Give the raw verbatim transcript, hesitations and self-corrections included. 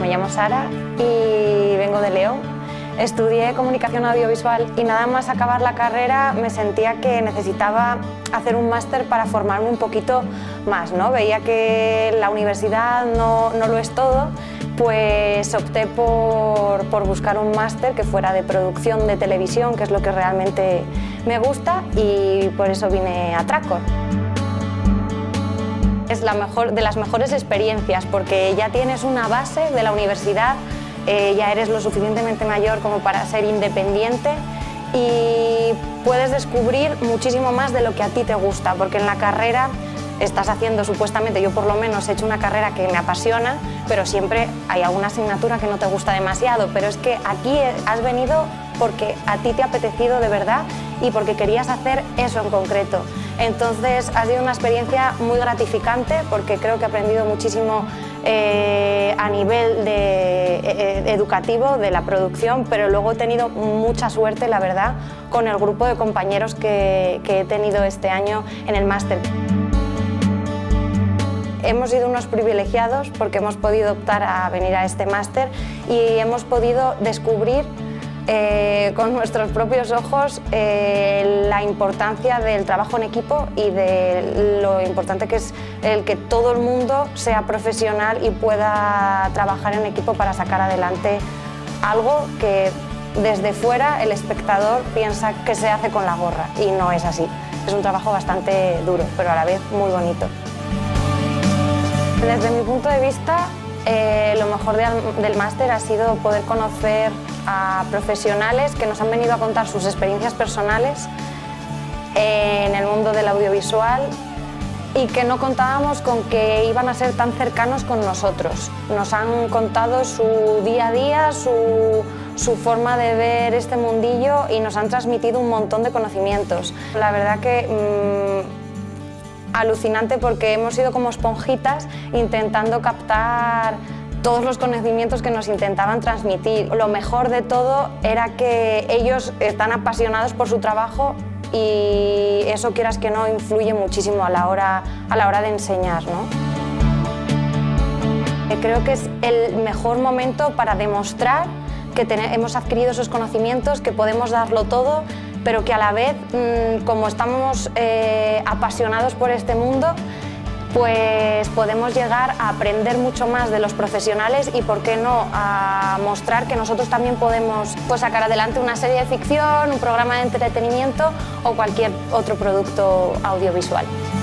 me llamo Sara y vengo de León. Estudié comunicación audiovisual y nada más acabar la carrera me sentía que necesitaba hacer un máster para formarme un poquito más, ¿no? Veía que la universidad no, no lo es todo, pues opté por, por buscar un máster que fuera de producción de televisión, que es lo que realmente me gusta, y por eso vine a Tracor. Es la mejor, de las mejores experiencias porque ya tienes una base de la universidad, eh, ya eres lo suficientemente mayor como para ser independiente y puedes descubrir muchísimo más de lo que a ti te gusta, porque en la carrera estás haciendo, supuestamente, yo por lo menos he hecho una carrera que me apasiona, pero siempre hay alguna asignatura que no te gusta demasiado, pero es que aquí has venido porque a ti te ha apetecido de verdad y porque querías hacer eso en concreto. Entonces ha sido una experiencia muy gratificante porque creo que he aprendido muchísimo eh, a nivel de, eh, educativo de la producción, pero luego he tenido mucha suerte, la verdad, con el grupo de compañeros que, que he tenido este año en el máster. Hemos sido unos privilegiados porque hemos podido optar a venir a este máster y hemos podido descubrir Eh, con nuestros propios ojos eh, la importancia del trabajo en equipo y de lo importante que es el que todo el mundo sea profesional y pueda trabajar en equipo para sacar adelante algo que desde fuera el espectador piensa que se hace con la gorra y no es así. Es un trabajo bastante duro, pero a la vez muy bonito. Desde mi punto de vista, eh, lo mejor de, del máster ha sido poder conocer a profesionales que nos han venido a contar sus experiencias personales en el mundo del audiovisual y que no contábamos con que iban a ser tan cercanos con nosotros. Nos han contado su día a día, su, su forma de ver este mundillo y nos han transmitido un montón de conocimientos. La verdad que mmm, alucinante porque hemos sido como esponjitas intentando captar todos los conocimientos que nos intentaban transmitir. Lo mejor de todo era que ellos están apasionados por su trabajo y eso, quieras que no, influye muchísimo a la hora, a la hora de enseñar, ¿no? Creo que es el mejor momento para demostrar que hemos adquirido esos conocimientos, que podemos darlo todo, pero que a la vez, como estamos eh, apasionados por este mundo, pues podemos llegar a aprender mucho más de los profesionales y, por qué no, a mostrar que nosotros también podemos pues, sacar adelante una serie de ficción, un programa de entretenimiento o cualquier otro producto audiovisual.